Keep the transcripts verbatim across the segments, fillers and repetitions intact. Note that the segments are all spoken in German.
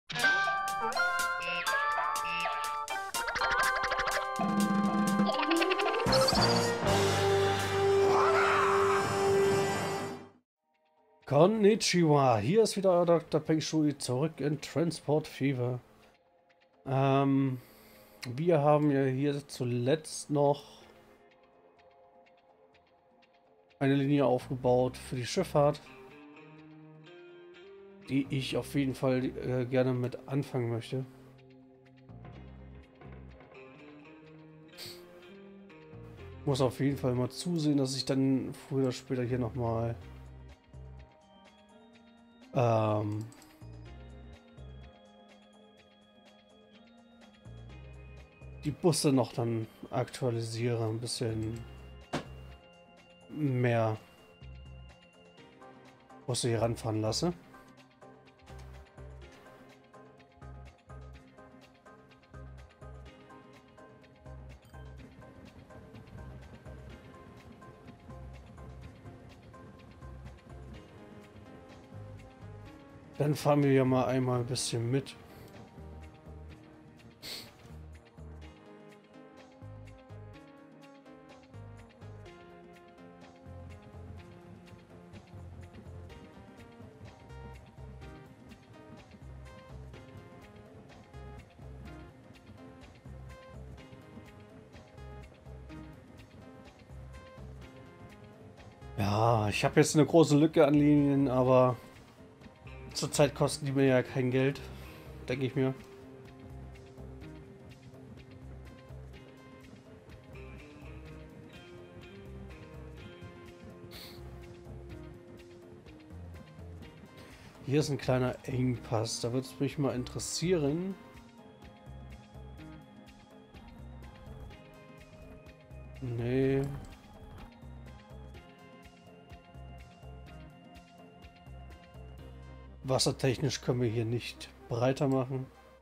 Konnichiwa, hier ist wieder euer Doktor Peng Shui zurück in Transport Fever. Ähm, wir haben ja hier zuletzt noch eine Linie aufgebaut für die Schifffahrt, die ich auf jeden Fall äh, gerne mit anfangen möchte. Muss auf jeden Fall mal zusehen, dass ich dann früher oder später hier nochmal ähm, die Busse noch dann aktualisiere, ein bisschen mehr Busse hier ranfahren lasse. Dann fahren wir ja mal einmal ein bisschen mit. Ja, ich habe jetzt eine große Lücke an Linien, aber zurzeit kosten die mir ja kein Geld, denke ich mir. Hier ist ein kleiner Engpass, da würde es mich mal interessieren. Nee. Wassertechnisch können wir hier nicht breiter machen.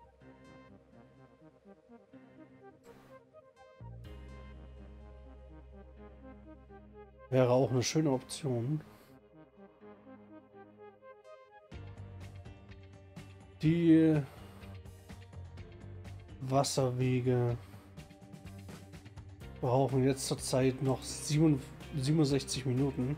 Wäre auch eine schöne Option. Die Wasserwege brauchen jetzt zurzeit noch siebenundsechzig Minuten.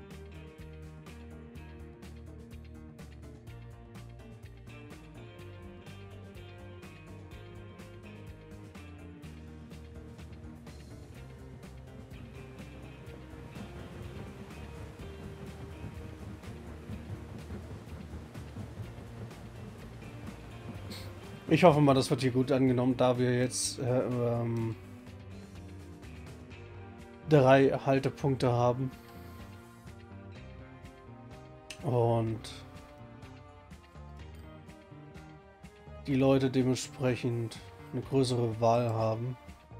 Ich hoffe mal, das wird hier gut angenommen, da wir jetzt äh, ähm, drei Haltepunkte haben. Und die Leute dementsprechend eine größere Wahl haben.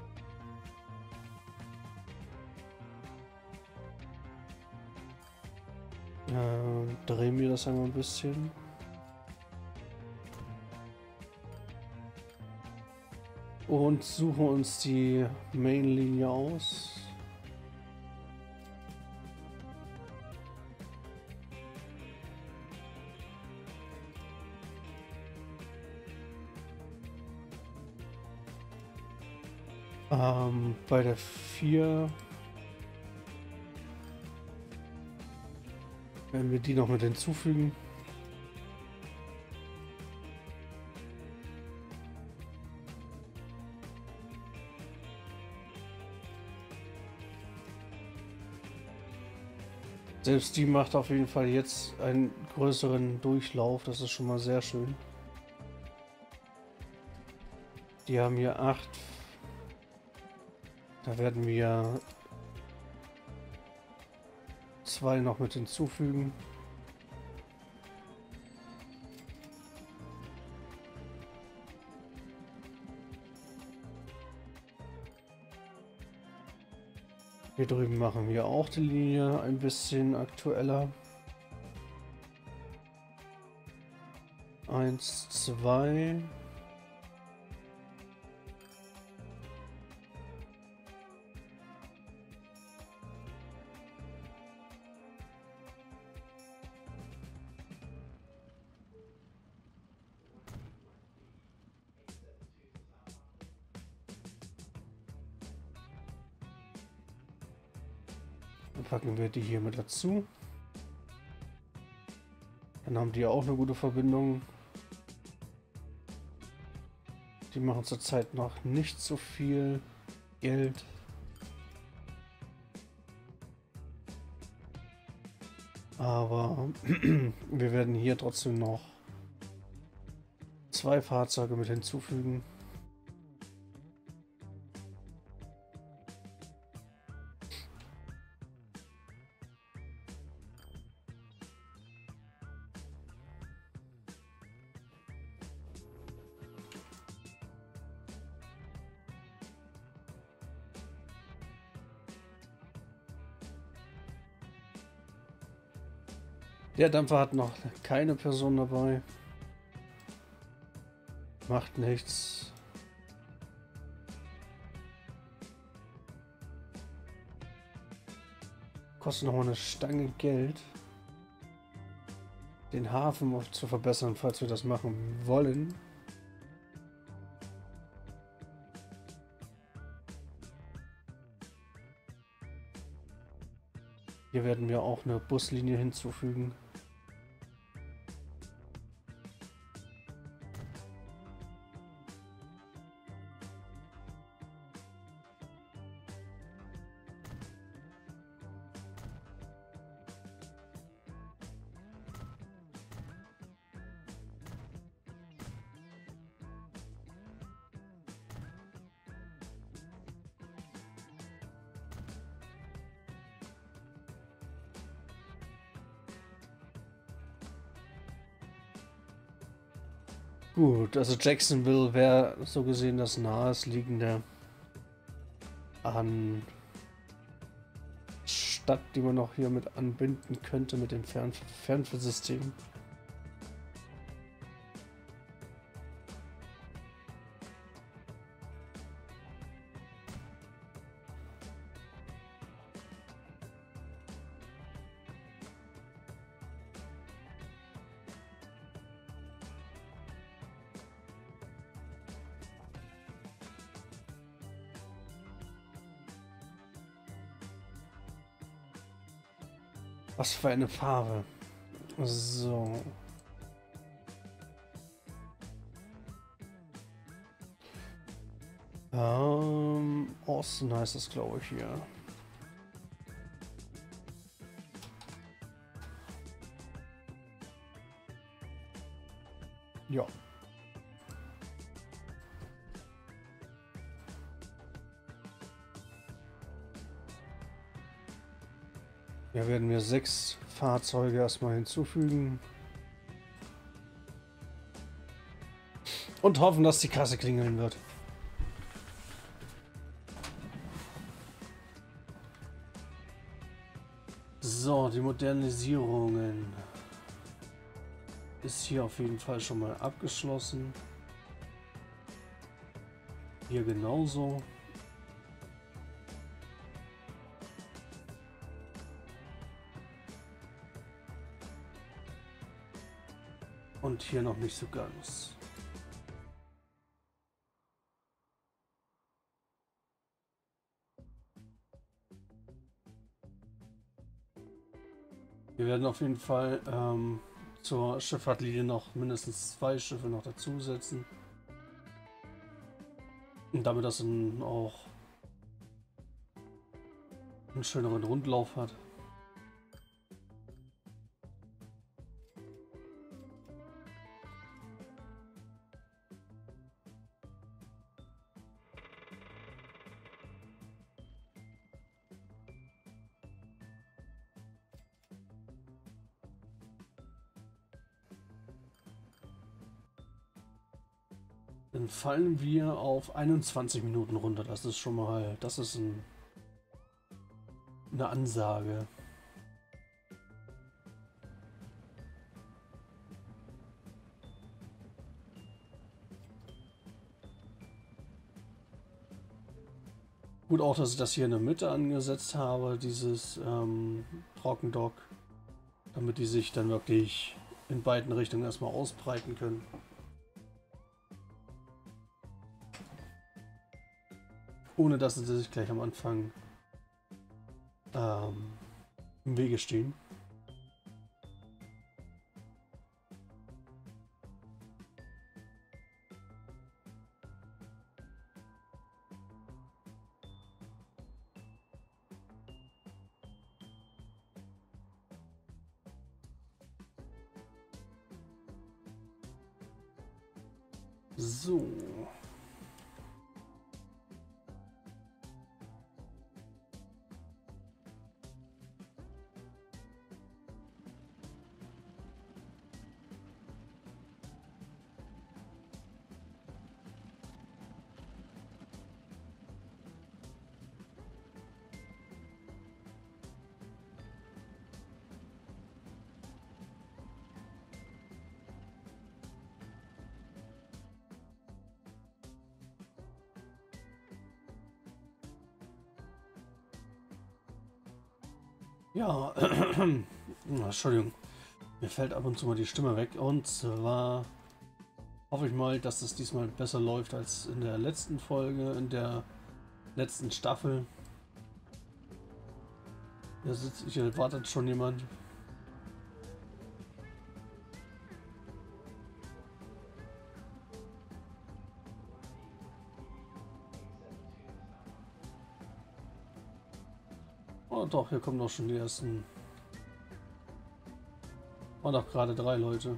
Äh, drehen wir das einmal ein bisschen. Und suchen uns die Mainlinie aus. Ähm, bei der vier werden wir die noch mit hinzufügen. Selbst die macht auf jeden Fall jetzt einen größeren Durchlauf. Das ist schon mal sehr schön. Die haben hier acht. Da werden wir zwei noch mit hinzufügen. Hier drüben machen wir auch die Linie ein bisschen aktueller. Eins, zwei. Dann packen wir die hier mit dazu. Dann haben die ja auch eine gute Verbindung. Die machen zurzeit noch nicht so viel Geld. Aber wir werden hier trotzdem noch zwei Fahrzeuge mit hinzufügen. Der Dampfer hat noch keine Person dabei. Macht nichts. Kostet noch mal eine Stange Geld, den Hafen zu verbessern, falls wir das machen wollen. Hier werden wir auch eine Buslinie hinzufügen. Gut, also Jacksonville wäre so gesehen das naheliegende an Stadt, die man noch hier mit anbinden könnte mit dem Fern Fernversystem. Was für eine Farbe. So. Ähm, Austin heißt es, glaube ich, hier. Ja. Hier werden wir sechs Fahrzeuge erstmal hinzufügen. Und hoffen, dass die Kasse klingeln wird. So, die Modernisierungen ist hier auf jeden Fall schon mal abgeschlossen. Hier genauso. Und hier noch nicht so ganz. Wir werden auf jeden Fall ähm, zur Schifffahrtlinie noch mindestens zwei Schiffe noch dazusetzen. Und damit das dann auch einen schöneren Rundlauf hat. Dann fallen wir auf einundzwanzig Minuten runter. Das ist schon mal, das ist ein, eine Ansage. Gut auch, dass ich das hier in der Mitte angesetzt habe, dieses ähm, Trockendock, damit die sich dann wirklich in beiden Richtungen erstmal ausbreiten können. Ohne dass sie sich gleich am Anfang ähm, im Wege stehen. So. Ja, Entschuldigung, mir fällt ab und zu mal die Stimme weg. Und zwar hoffe ich mal, dass es diesmal besser läuft als in der letzten Folge, in der letzten Staffel. Hier sitzt, hier wartet schon jemand. Oh doch, hier kommen doch schon die ersten. Oh, doch gerade drei Leute.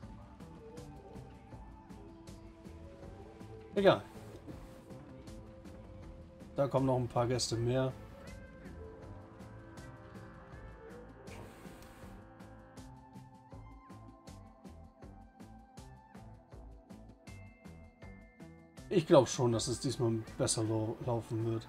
Egal. Da kommen noch ein paar Gäste mehr. Ich glaube schon, dass es diesmal besser lau laufen wird.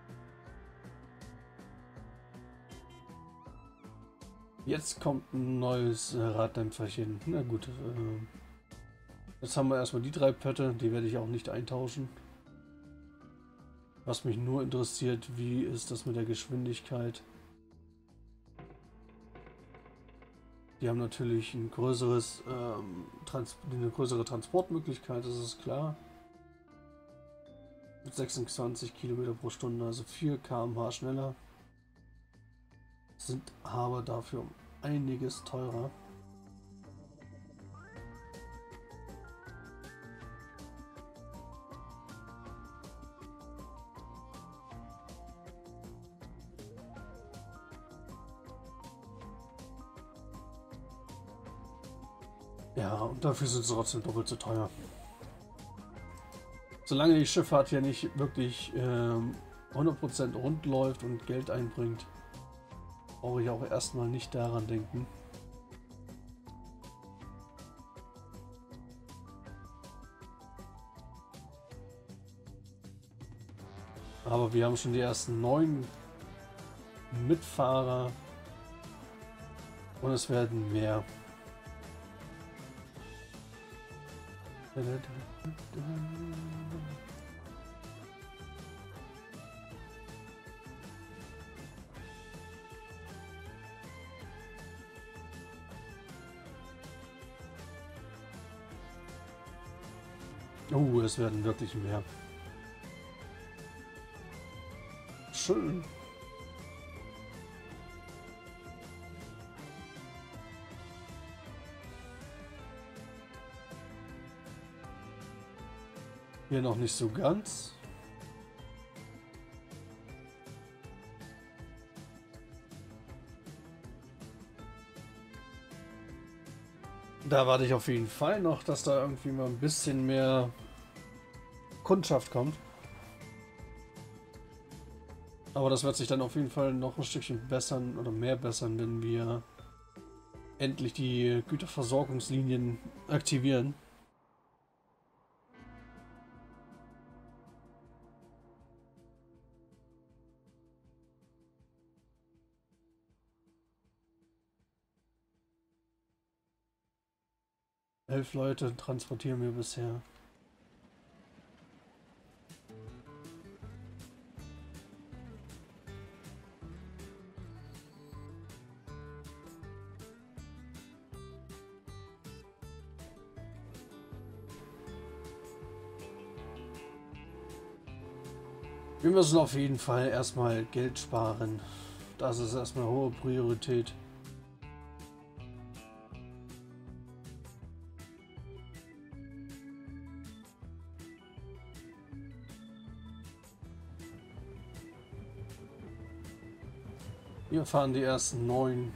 Jetzt kommt ein neues äh, Raddämpferchen. Na gut. Äh, jetzt haben wir erstmal die drei Pötte. Die werde ich auch nicht eintauschen. Was mich nur interessiert, wie ist das mit der Geschwindigkeit? Die haben natürlich ein größeres, ähm, Trans eine größere Transportmöglichkeit, das ist klar. Mit sechsundzwanzig Kilometer pro Stunde, also vier Kilometer pro Stunde schneller. Sind aber dafür um einiges teurer. Ja, und dafür sind sie trotzdem doppelt so teuer. Solange die Schifffahrt hier nicht wirklich ähm, hundert Prozent rund läuft und Geld einbringt, brauche ich auch erstmal nicht daran denken. Aber wir haben schon die ersten neun Mitfahrer und es werden mehr. Oh, es werden wirklich mehr. Schön. Hier noch nicht so ganz. Da warte ich auf jeden Fall noch, dass da irgendwie mal ein bisschen mehr Kundschaft kommt. Aber das wird sich dann auf jeden Fall noch ein Stückchen bessern oder mehr bessern, wenn wir endlich die Güterversorgungslinien aktivieren. Elf Leute transportieren wir bisher. Wir müssen auf jeden Fall erstmal Geld sparen, Das ist erstmal hohe Priorität. Wir fahren die ersten neun.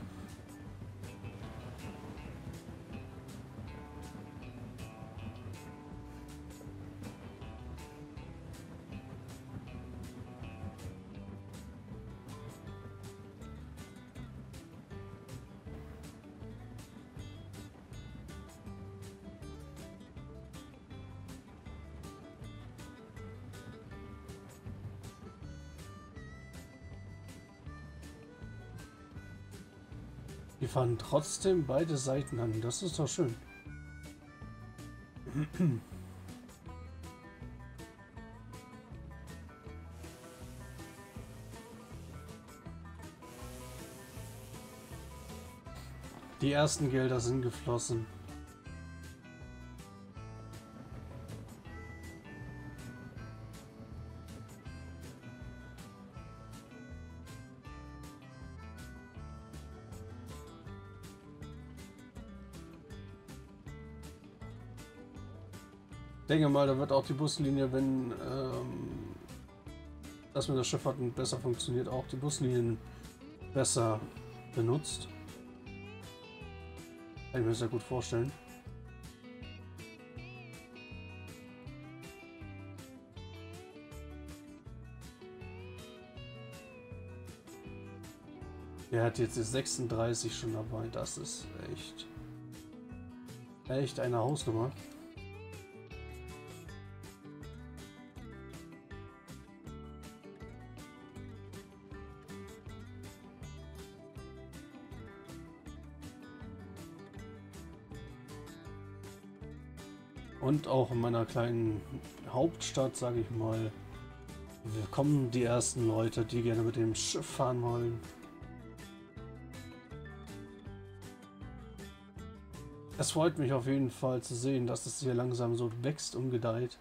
Die fahren trotzdem beide Seiten an. Das ist doch schön. Die ersten Gelder sind geflossen. Ich denke mal, da wird auch die Buslinie, wenn ähm, das mit der Schifffahrt besser funktioniert, auch die Buslinien besser benutzt. Kann ich mir sehr gut vorstellen. Der hat jetzt die sechsunddreißig schon dabei. Das ist echt, echt eine Hausnummer. Und auch in meiner kleinen Hauptstadt, sage ich mal, kommen die ersten Leute, die gerne mit dem Schiff fahren wollen. Es freut mich auf jeden Fall zu sehen, dass es hier langsam so wächst und gedeiht.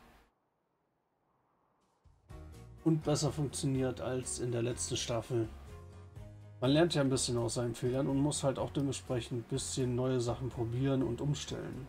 Und besser funktioniert als in der letzten Staffel. Man lernt ja ein bisschen aus seinen Fehlern und muss halt auch dementsprechend ein bisschen neue Sachen probieren und umstellen.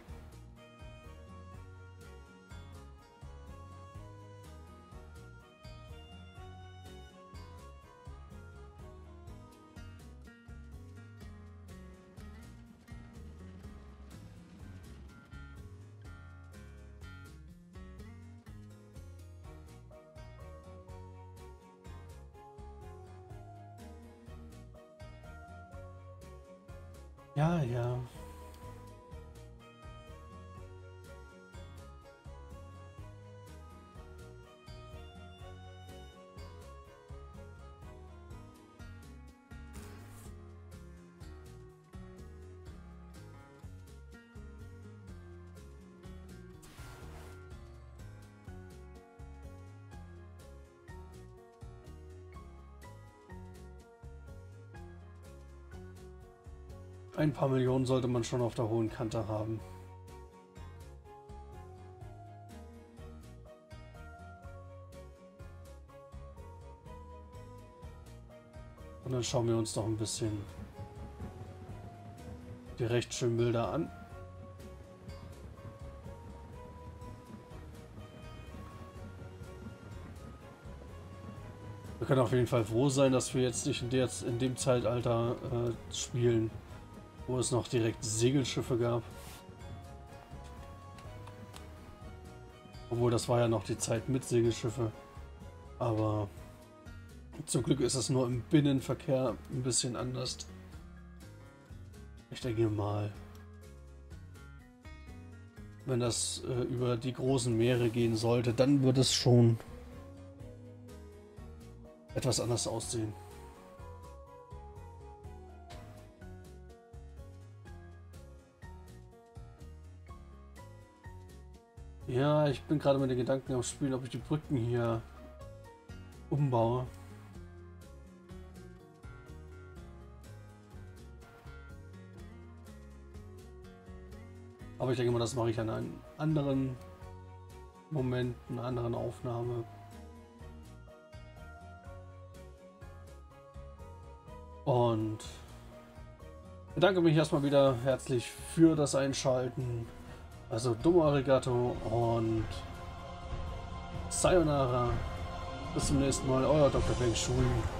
Ja, ja. Ein paar Millionen sollte man schon auf der hohen Kante haben. Und dann schauen wir uns noch ein bisschen die recht schönen Bilder an. Wir können auf jeden Fall froh sein, dass wir jetzt nicht in, der, in dem Zeitalter äh, spielen, wo es noch direkt Segelschiffe gab. Obwohl, das war ja noch die Zeit mit Segelschiffe. Aber zum Glück ist es nur im Binnenverkehr ein bisschen anders. Ich denke mal, wenn das äh, über die großen Meere gehen sollte, dann wird es schon etwas anders aussehen. Ja, ich bin gerade mit den Gedanken am Spielen, ob ich die Brücken hier umbaue. Aber ich denke mal, das mache ich an einem anderen Moment, einer anderen Aufnahme. Und bedanke mich erstmal wieder herzlich für das Einschalten. Also Domo Arigato und Sayonara. Bis zum nächsten Mal, euer Doktor Feng Shui.